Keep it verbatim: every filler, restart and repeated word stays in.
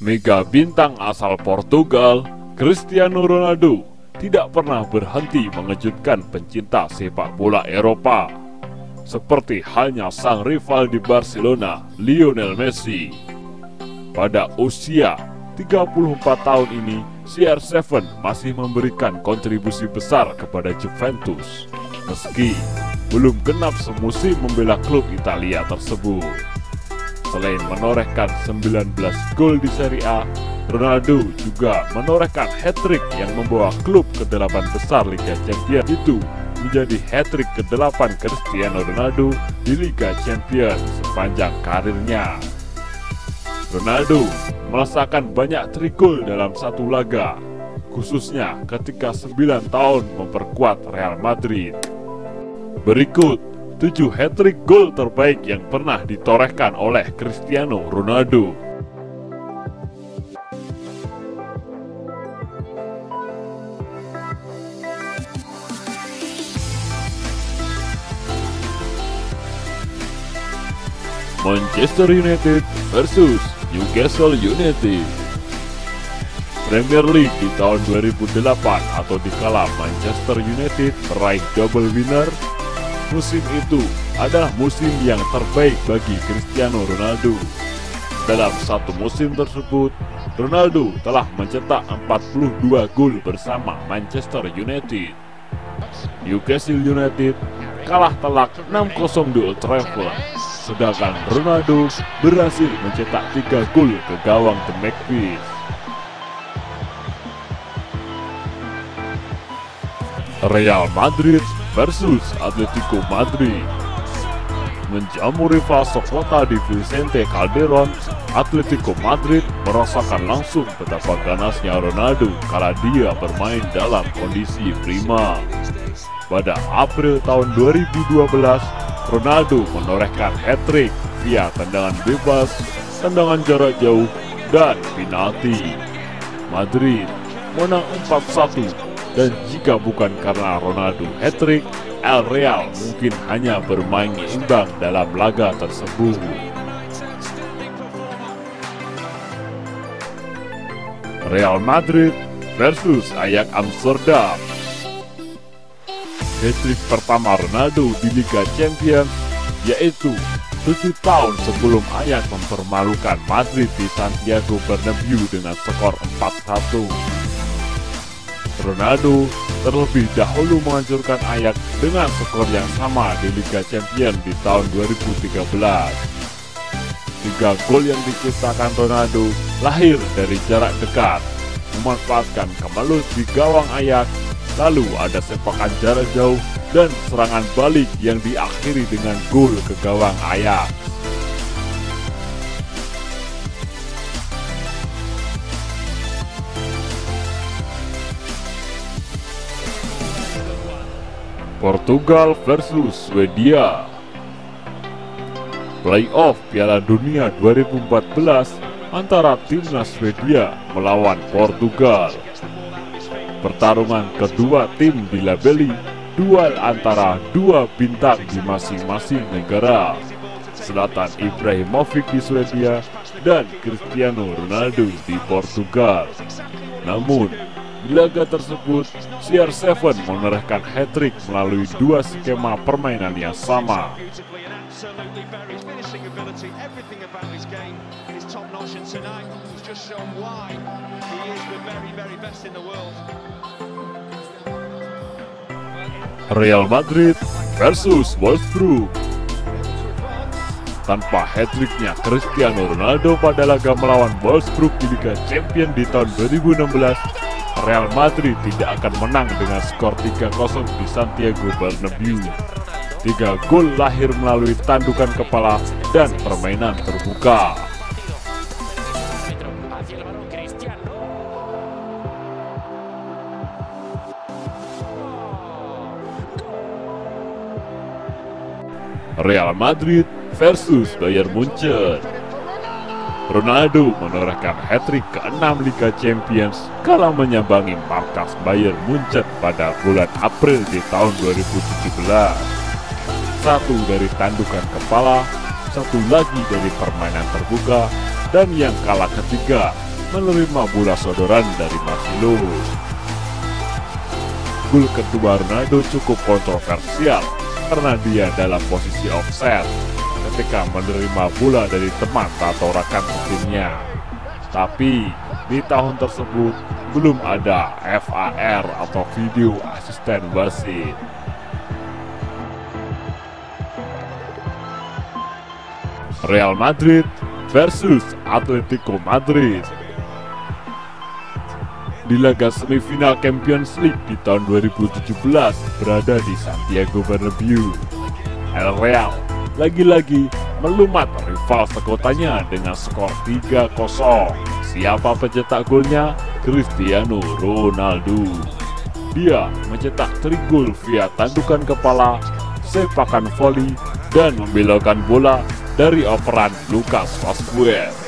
Mega bintang asal Portugal, Cristiano Ronaldo, tidak pernah berhenti mengejutkan pencinta sepak bola Eropa, seperti halnya sang rival di Barcelona, Lionel Messi. Pada usia tiga puluh empat tahun ini, C R tujuh masih memberikan kontribusi besar kepada Juventus, meski belum genap semusim membela klub Italia tersebut. Selain menorehkan sembilan belas gol di Serie A, Ronaldo juga menorehkan hat-trick yang membawa klub ke delapan besar Liga Champions. Itu menjadi hat-trick ke delapan Cristiano Ronaldo di Liga Champions sepanjang karirnya. Ronaldo merasakan banyak trigol dalam satu laga, khususnya ketika sembilan tahun memperkuat Real Madrid. Berikut tujuh hat-trick gol terbaik yang pernah ditorehkan oleh Cristiano Ronaldo. Manchester United versus Newcastle United. Premier League di tahun dua ribu delapan atau dikala Manchester United meraih double winner, musim itu adalah musim yang terbaik bagi Cristiano Ronaldo. Dalam satu musim tersebut, Ronaldo telah mencetak empat puluh dua gol bersama Manchester United. Newcastle United kalah telak enam kosong di Old Trafford, sedangkan Ronaldo berhasil mencetak tiga gol ke gawang The Magpies. Real Madrid versus Atletico Madrid. Menjamu rival sekota di Vicente Calderón, Atletico Madrid merasakan langsung betapa ganasnya Ronaldo kala dia bermain dalam kondisi prima. Pada April tahun dua ribu dua belas, Ronaldo menorehkan hat-trick via tendangan bebas, tendangan jarak jauh, dan penalti. Madrid menang empat satu. Dan jika bukan karena Ronaldo hat-trick, El Real mungkin hanya bermain imbang dalam laga tersebut. Real Madrid versus Ajax Amsterdam. Hat-trick pertama Ronaldo di Liga Champions, yaitu tujuh tahun sebelum Ajax mempermalukan Madrid di Santiago Bernabeu dengan skor empat satu. Ronaldo terlebih dahulu menghancurkan Ajax dengan skor yang sama di Liga Champions di tahun dua ribu tiga belas. Tiga gol yang diciptakan Ronaldo lahir dari jarak dekat, memanfaatkan kemelus di gawang Ajax, lalu ada sepakan jarak jauh dan serangan balik yang diakhiri dengan gol ke gawang Ajax. Portugal versus Swedia. Playoff Piala Dunia dua ribu empat belas antara timnas Swedia melawan Portugal. Pertarungan kedua tim dilabeli duel antara dua bintang di masing-masing negara, Zlatan Ibrahimovic di Swedia dan Cristiano Ronaldo di Portugal. Namun di laga tersebut, C R tujuh menorehkan hat-trick melalui dua skema permainan yang sama. Real Madrid versus Wolfsburg. Tanpa hat-tricknya Cristiano Ronaldo pada laga melawan Wolfsburg di Liga Champions di tahun dua ribu enam belas, Real Madrid tidak akan menang dengan skor tiga kosong di Santiago Bernabeu. Tiga gol lahir melalui tandukan kepala dan permainan terbuka. Real Madrid versus Bayern Munchen. Ronaldo menorehkan hat-trick keenam Liga Champions kala menyambangi markas Bayern Munchen pada bulan April di tahun dua ribu tujuh belas. Satu dari tandukan kepala, satu lagi dari permainan terbuka, dan yang kalah ketiga menerima bola sodoran dari Marcelo. Gol kedua Ronaldo cukup kontroversial karena dia dalam posisi offside ketika menerima bola dari teman atau rekan timnya. Tapi di tahun tersebut belum ada V A R atau video asisten wasit. Real Madrid versus Atletico Madrid. Di laga semifinal Champions League di tahun dua ribu tujuh belas berada di Santiago Bernabeu, El Real lagi-lagi melumat rival sekotanya dengan skor tiga kosong. Siapa pencetak golnya? Cristiano Ronaldo. Dia mencetak three gol via tandukan kepala, sepakan voli, dan membelokkan bola dari operan Lucas Vazquez.